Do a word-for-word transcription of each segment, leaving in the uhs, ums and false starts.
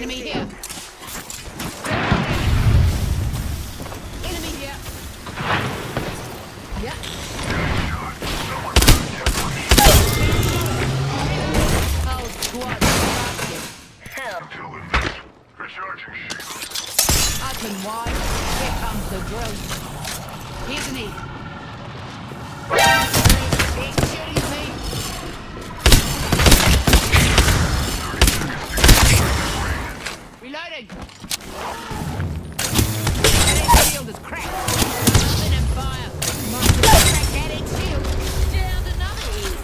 Enemy here. Enemy here. Yeah. Whole squad basket. Help. Recharging shields. Up and wide. Here comes the drill. Here's an E. He's shooting me. Reloading. That egg shield is cracked. Nothing in fire. Must have cracked that egg shield. Down another egg.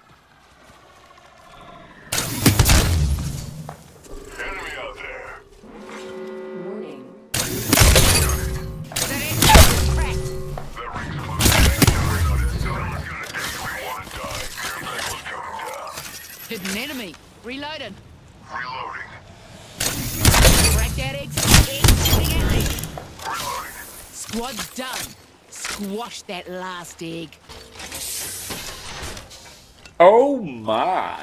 Enemy out there. Warning. That egg shield is cracked. That ring's close. Someone's gonna take if we want to die. Care package coming down. Hidden enemy. Reloaded. Reloading. Crack that egg. Egg shooting at me. Reloading. Squad's done. Squash that last egg. Oh my.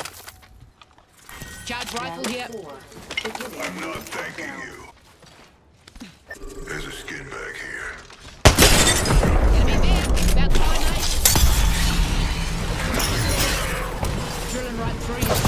Charge rifle here. Four. I'm not thanking you. There's a skin bag here. Enemy there. About five, mate. Drilling right through you.